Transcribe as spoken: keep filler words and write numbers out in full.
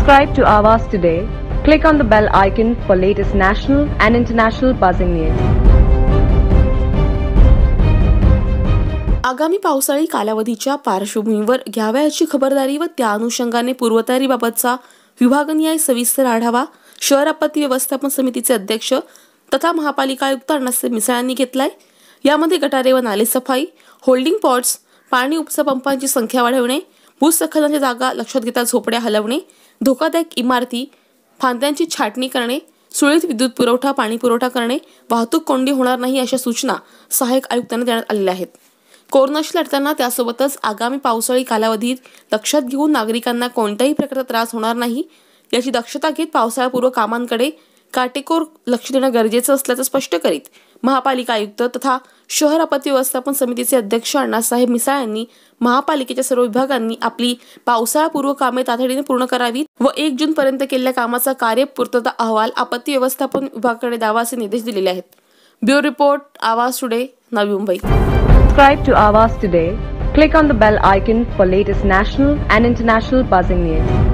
Subscribe to Awaaz today. Click on the bell icon for latest national and international buzzing news. आगामी पावसाळी कालावधीच्या पार्श्वभूमीवर घ्यावयाची खबरदारी व त्या अनुषंगाने पूर्वतयारीबाबतचा विभागनिहाय सविस्तर आढावा शहर आपत्ती व्यवस्थापन समितीचे अध्यक्ष तथा महापालिका आयुक्त अण्णासाहेब मिसाळ यांनी घेतलाय। यामध्ये गटारे व नाले सफाई, होल्डिंग पॉट्स, पाणी उपसा पंपांची संख्या वाढवणे, भूस्खलनाच्या जागा लक्षात घेता झोपड्या हलवणे, धोकादायक इमारती फांद्यांची छाटणी करणे, सुरळीत विद्युत पुरवठा पाणी पुरवठा करणे, वाहतूक कोंडी होणार नाही अशा सूचना सहाय्यक आयुक्तांना देण्यात आलेल्या आहेत। कोरोनाशी लढताना त्यासोबतच आगामी पावसाळी कालावधीत लक्षात घेऊन नागरिकांना कोणत्याही प्रकारचा त्रास होणार नाही याची दक्षता घेत पावसाळ्यापूर्व कामांकडे काटेकोर लक्ष देणं गरजेचं असल्याचं स्पष्ट करीत महापालिका आयुक्त तथा शहर आपत्ती व्यवस्थापन समितीचे अध्यक्ष अण्णासाहेब मिसाळ यांनी महापालिकेच्या सर्व विभागांनी आपली पावसाळ्यापूर्व कामे तातडीने पूर्ण करावीत व एक जून पर्यंत केलेल्या कामाचा कार्यपूर्तता अहवाल आपत्ती व्यवस्थापन विभागाकडे द्यावा असे निर्देश दिलेले आहेत। ब्युरो रिपोर्ट, आवाज today, Navi Mumbai. Subscribe to Awaaz today. Click on the bell icon for latest national and international buzzing news.